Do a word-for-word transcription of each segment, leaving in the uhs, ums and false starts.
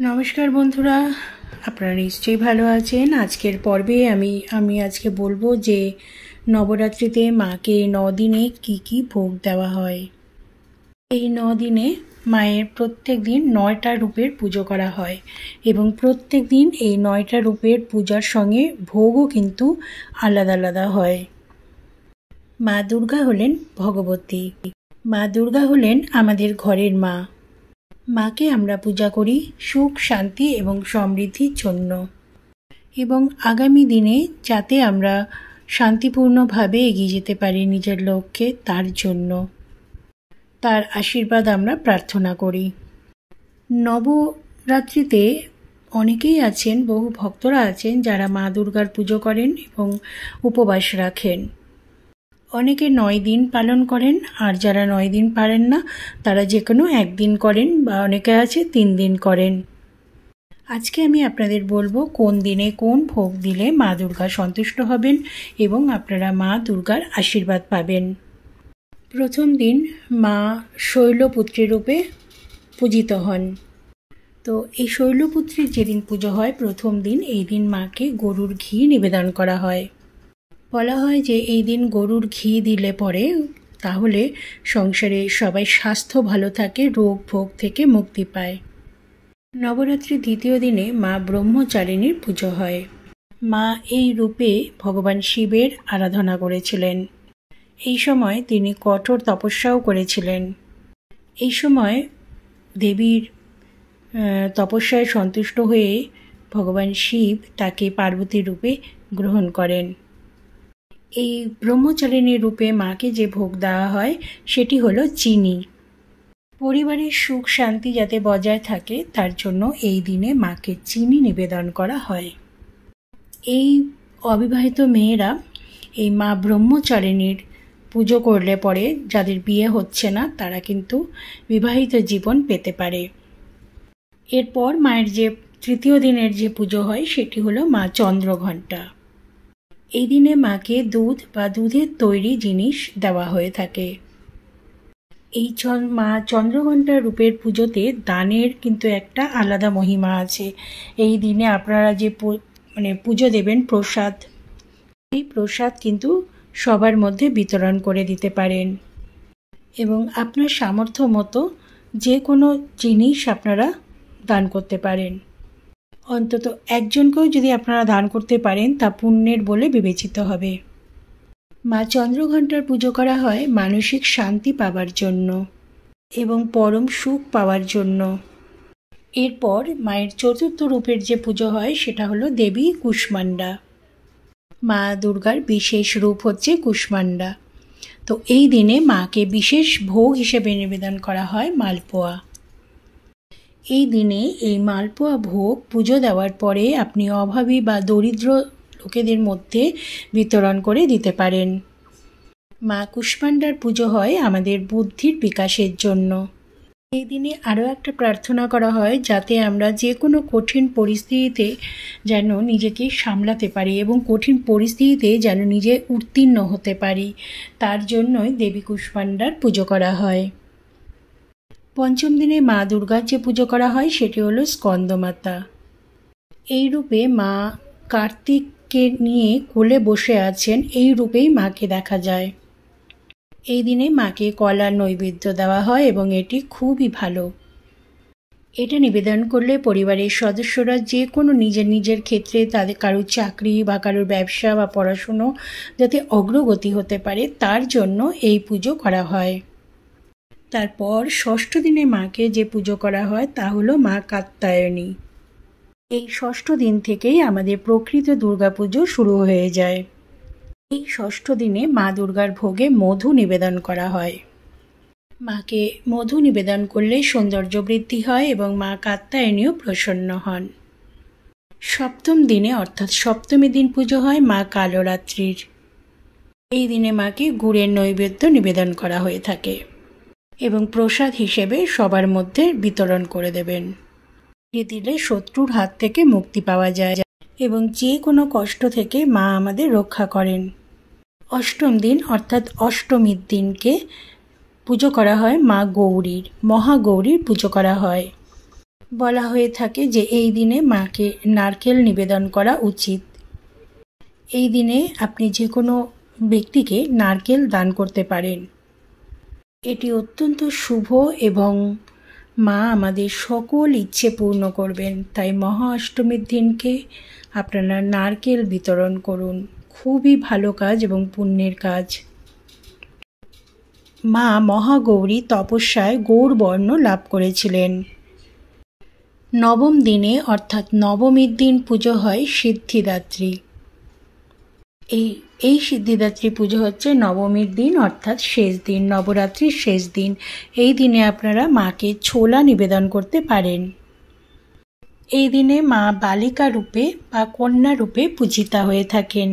নমস্কার বন্ধুরা, আপনারা নিশ্চয়ই ভালো আছেন। আজকের পর্বে আমি আমি আজকে বলবো যে নবরাত্রিতে মাকে ন দিনে কী কী ভোগ দেওয়া হয়। এই ন দিনে মায়ের প্রত্যেক দিন নয়টা রূপের পুজো করা হয় এবং প্রত্যেক দিন এই নয়টা রূপের পূজার সঙ্গে ভোগও কিন্তু আলাদা আলাদা হয়। মা দুর্গা হলেন ভগবতী। মা দুর্গা হলেন আমাদের ঘরের মা। মাকে আমরা পূজা করি সুখ, শান্তি এবং সমৃদ্ধির জন্য, এবং আগামী দিনে যাতে আমরা শান্তিপূর্ণভাবে এগিয়ে যেতে পারি নিজের লক্ষ্যে, তার জন্য তার আশীর্বাদ আমরা প্রার্থনা করি। নবরাত্রিতে অনেকেই আছেন, বহু ভক্তরা আছেন যারা মা দুর্গার পুজো করেন এবং উপবাস রাখেন। অনেকে নয় দিন পালন করেন, আর যারা নয় দিন পারেন না তারা যে কোনো একদিন করেন, বা অনেকে আছে তিন দিন করেন। আজকে আমি আপনাদের বলবো কোন দিনে কোন ভোগ দিলে মা দুর্গা সন্তুষ্ট হবেন এবং আপনারা মা দুর্গার আশীর্বাদ পাবেন। প্রথম দিন মা শৈলপুত্রী রূপে পূজিত হন। তো এই শৈলপুত্রীর যেদিন পুজো হয় প্রথম দিন, এই দিন মাকে গরুর ঘি নিবেদন করা হয়। বলা হয় যে এই দিন গরুর ঘি দিলে পরে তাহলে সংসারে সবাই স্বাস্থ্য ভালো থাকে, রোগ ভোগ থেকে মুক্তি পায়। নবরাত্রির দ্বিতীয় দিনে মা ব্রহ্মচারিণীর পুজো হয়। মা এই রূপে ভগবান শিবের আরাধনা করেছিলেন। এই সময় তিনি কঠোর তপস্যাও করেছিলেন। এই সময় দেবীর তপস্যায় সন্তুষ্ট হয়ে ভগবান শিব তাকে পার্বতী রূপে গ্রহণ করেন। এই ব্রহ্মচারিণী রূপে মাকে যে ভোগ দেওয়া হয় সেটি হলো চিনি। পরিবারের সুখ শান্তি যাতে বজায় থাকে তার জন্য এই দিনে মাকে চিনি নিবেদন করা হয়। এই অবিবাহিত মেয়েরা এই মা ব্রহ্মচারিণীর পুজো করলে পরে যাদের বিয়ে হচ্ছে না তারা কিন্তু বিবাহিত জীবন পেতে পারে। এরপর মায়ের যে তৃতীয় দিনের যে পুজো হয় সেটি হলো মা চন্দ্রঘণ্টা। এই দিনে মাকে দুধ বা দুধের তৈরি জিনিস দেওয়া হয়ে থাকে। এই মা চন্দ্রঘণ্টা রূপের পুজোতে দানের কিন্তু একটা আলাদা মহিমা আছে। এই দিনে আপনারা যে মানে পুজো দেবেন প্রসাদ, এই প্রসাদ কিন্তু সবার মধ্যে বিতরণ করে দিতে পারেন এবং আপনার সামর্থ্য মতো যে কোনো জিনিস আপনারা দান করতে পারেন। অন্তত একজনকেও যদি আপনারা দান করতে পারেন তা পুণ্যের বলে বিবেচিত হবে। মা চন্দ্রঘণ্টার পুজো করা হয় মানসিক শান্তি পাওয়ার জন্য এবং পরম সুখ পাওয়ার জন্য। এরপর মায়ের চতুর্থ রূপের যে পুজো হয় সেটা হলো দেবী কুষ্মাণ্ডা। মা দুর্গার বিশেষ রূপ হচ্ছে কুষ্মাণ্ডা। তো এই দিনে মাকে বিশেষ ভোগ হিসেবে নিবেদন করা হয় মালপোয়া। এই দিনে এই মালপোয়া ভোগ পুজো দেওয়ার পরে আপনি অভাবী বা দরিদ্র লোকেদের মধ্যে বিতরণ করে দিতে পারেন। মা কুষ্মাণ্ডার পুজো হয় আমাদের বুদ্ধির বিকাশের জন্য। এই দিনে আরও একটা প্রার্থনা করা হয় যাতে আমরা যে কোনো কঠিন পরিস্থিতিতে যেন নিজেকে সামলাতে পারি এবং কঠিন পরিস্থিতিতে যেন নিজে উত্তীর্ণ হতে পারি, তার জন্যই দেবী কুষ্মাণ্ডার পুজো করা হয়। পঞ্চম দিনে মা দুর্গার যে পুজো করা হয় সেটি হলো স্কন্দমাতা। এই রূপে মা কার্তিককে নিয়ে কোলে বসে আছেন, এই রূপেই মাকে দেখা যায়। এই দিনে মাকে কলার নৈবেদ্য দেওয়া হয় এবং এটি খুবই ভালো। এটা নিবেদন করলে পরিবারের সদস্যরা যে কোনো নিজের নিজের ক্ষেত্রে তাদের কারোর চাকরি বা কারোর ব্যবসা বা পড়াশুনো যাতে অগ্রগতি হতে পারে তার জন্য এই পুজো করা হয়। তারপর ষষ্ঠ দিনে মাকে যে পুজো করা হয় তা হলো মা কাত্যায়নী। এই ষষ্ঠ দিন থেকেই আমাদের প্রকৃত দুর্গাপুজো শুরু হয়ে যায়। এই ষষ্ঠ দিনে মা দুর্গার ভোগে মধু নিবেদন করা হয়। মাকে মধু নিবেদন করলে সৌন্দর্য বৃদ্ধি হয় এবং মা কাত্যায়নীও প্রসন্ন হন। সপ্তম দিনে অর্থাৎ সপ্তমী দিন পুজো হয় মা কালরাত্রির। এই দিনে মাকে গুড়ের নৈবেদ্য নিবেদন করা হয়ে থাকে এবং প্রসাদ হিসেবে সবার মধ্যে বিতরণ করে দেবেন। এ দিলে শত্রুর হাত থেকে মুক্তি পাওয়া যায় এবং যে কোনো কষ্ট থেকে মা আমাদের রক্ষা করেন। অষ্টম দিন অর্থাৎ অষ্টমীর দিনকে পুজো করা হয় মা গৌরীর, মহাগৌরীর পুজো করা হয়। বলা হয়ে থাকে যে এই দিনে মাকে নারকেল নিবেদন করা উচিত। এই দিনে আপনি যে কোনো ব্যক্তিকে নারকেল দান করতে পারেন। এটি অত্যন্ত শুভ এবং মা আমাদের সকল ইচ্ছে পূর্ণ করবেন। তাই মহা অষ্টমীর দিনকে আপনারা নারকেল বিতরণ করুন। খুবই ভালো কাজ এবং পুণ্যের কাজ। মা মহাগৌরী তপস্যায় গৌরবর্ণ লাভ করেছিলেন। নবম দিনে অর্থাৎ নবমীর দিন পুজো হয় সিদ্ধিদাত্রী। এই এই সিদ্ধিদাত্রী পুজো হচ্ছে নবমীর দিন অর্থাৎ শেষ দিন, নবরাত্রির শেষ দিন। এই দিনে আপনারা মাকে ছোলা নিবেদন করতে পারেন। এই দিনে মা বালিকা রূপে বা কন্যা রূপে পূজিতা হয়ে থাকেন।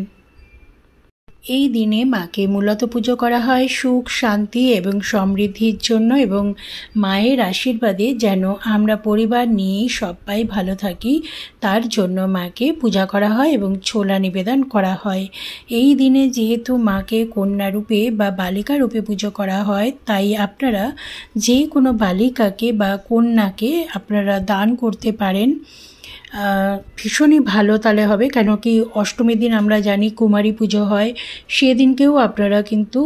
এই দিনে মাকে মূলত পুজো করা হয় সুখ, শান্তি এবং সমৃদ্ধির জন্য এবং মায়ের আশীর্বাদে যেন আমরা পরিবার নিয়েই সবাই ভালো থাকি তার জন্য মাকে পূজা করা হয় এবং ছোলা নিবেদন করা হয়। এই দিনে যেহেতু মাকে কন্যা রূপে বা বালিকা রূপে পুজো করা হয়, তাই আপনারা যে কোনো বালিকাকে বা কন্যাকে আপনারা দান করতে পারেন। ভীষণই ভালো তাহলে হবে, কেন কি অষ্টমীর দিন আমরা জানি কুমারী পুজো হয়। সেদিনকেও আপনারা কিন্তু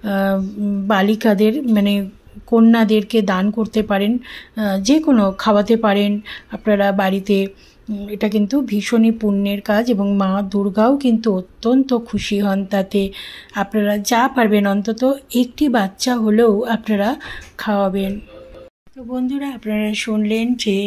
বালিকাদের মানে কন্যাদেরকে দান করতে পারেন, যে কোনো খাওয়াতে পারেন আপনারা বাড়িতে। এটা কিন্তু ভীষণই পুণ্যের কাজ এবং মা দুর্গাও কিন্তু অত্যন্ত খুশি হন তাতে। আপনারা যা পারবেন অন্তত একটি বাচ্চা হলেও আপনারা খাওয়াবেন। তো বন্ধুরা, আপনারা শুনলেন যে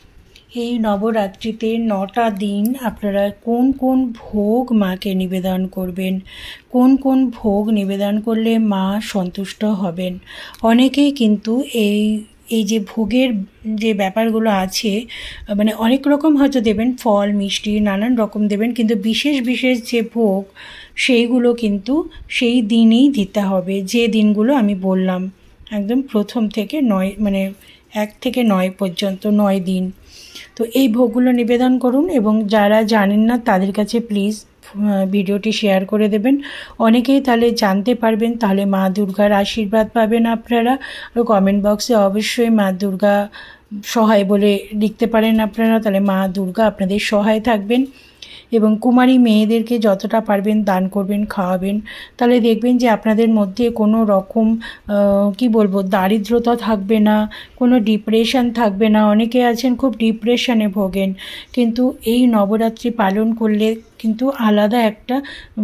এই নবরাত্রিতে নটা দিন আপনারা কোন কোন ভোগ মাকে নিবেদন করবেন, কোন কোন ভোগ নিবেদন করলে মা সন্তুষ্ট হবেন। অনেকেই কিন্তু এই এই যে ভোগের যে ব্যাপারগুলো আছে, মানে অনেক রকম হয়তো দেবেন, ফল মিষ্টি নানান রকম দেবেন, কিন্তু বিশেষ বিশেষ যে ভোগ সেইগুলো কিন্তু সেই দিনেই দিতে হবে, যে দিনগুলো আমি বললাম একদম প্রথম থেকে নয় মানে এক থেকে নয় পর্যন্ত নয় দিন। তো এই ভোগগুলো নিবেদন করুন এবং যারা জানেন না তাদের কাছে প্লিজ ভিডিওটি শেয়ার করে দেবেন। অনেকেই তাহলে জানতে পারবেন, তাহলে মা দুর্গার আশীর্বাদ পাবেন আপনারা। আর কমেন্ট বক্সে অবশ্যই মা দুর্গা সহায় বলে লিখতে পারেন আপনারা, তাহলে মা দুর্গা আপনাদের সহায় থাকবেন। এবং কুমারী মেয়েদেরকে যতটা পারবেন দান করবেন, খাওয়াবেন। তাহলে দেখবেন যে আপনাদের মধ্যে কোনো রকম কি বলবো দারিদ্রতা থাকবে না, কোনো ডিপ্রেশন থাকবে না। অনেকে আছেন খুব ডিপ্রেশনে ভোগেন, কিন্তু এই নবরাত্রি পালন করলে কিন্তু আলাদা একটা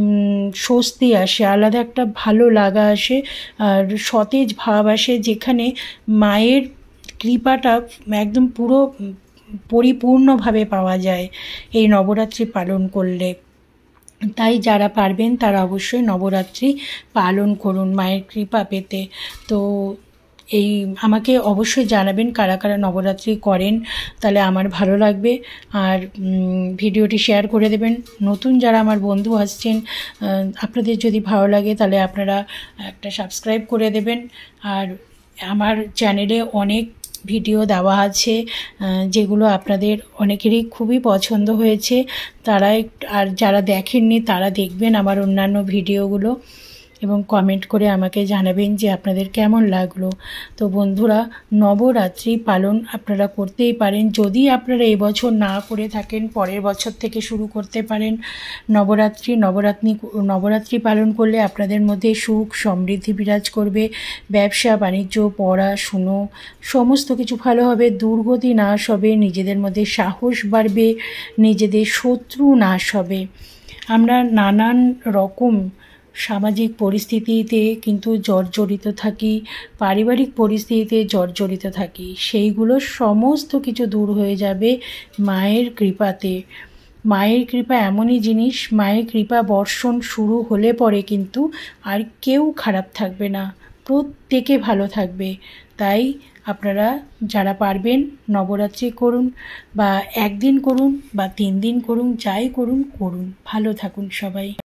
স্বস্তি আসে, আলাদা একটা ভালো লাগা আসে, আর সতেজ ভাব আসে, যেখানে মায়ের কৃপাটা একদম পুরো পরিপূর্ণভাবে পাওয়া যায় এই নবরাত্রি পালন করলে। তাই যারা পারবেন তারা অবশ্যই নবরাত্রি পালন করুন মায়ের কৃপা পেতে। তো এই আমাকে অবশ্যই জানাবেন কারা কারা নবরাত্রি করেন, তাহলে আমার ভালো লাগবে। আর ভিডিওটি শেয়ার করে দেবেন। নতুন যারা আমার বন্ধু আসছেন, আপনাদের যদি ভালো লাগে তাহলে আপনারা একটা সাবস্ক্রাইব করে দেবেন। আর আমার চ্যানেলে অনেক ভিডিও দেওয়া আছে যেগুলো আপনাদের অনেকেরই খুবই পছন্দ হয়েছে। তারা আর যারা দেখেননি তারা দেখবেন আমার অন্যান্য ভিডিওগুলো এবং কমেন্ট করে আমাকে জানাবেন যে আপনাদের কেমন লাগলো। তো বন্ধুরা, নবরাত্রি পালন আপনারা করতেই পারেন। যদি আপনারা এবছর না করে থাকেন, পরের বছর থেকে শুরু করতে পারেন নবরাত্রি। নবরাত্রি নবরাত্রি পালন করলে আপনাদের মধ্যে সুখ সমৃদ্ধি বিরাজ করবে। ব্যবসা বাণিজ্য পড়াশুনো সমস্ত কিছু ভালো হবে, দুর্গতি নাশ হবে, নিজেদের মধ্যে সাহস বাড়বে, নিজেদের শত্রু নাশ হবে। আমরা নানান রকম সামাজিক পরিস্থিতিতে কিন্তু জর্জরিত থাকি, পারিবারিক পরিস্থিতিতে জর্জরিত থাকি, সেইগুলো সমস্ত কিছু দূর হয়ে যাবে মায়ের কৃপাতে। মায়ের কৃপা এমনই জিনিস, মায়ের কৃপা বর্ষণ শুরু হলে পরে কিন্তু আর কেউ খারাপ থাকবে না, প্রত্যেকে ভালো থাকবে। তাই আপনারা যারা পারবেন নবরাত্রি করুন, বা একদিন করুন বা তিন দিন করুন, যাই করুন করুন। ভালো থাকুন সবাই।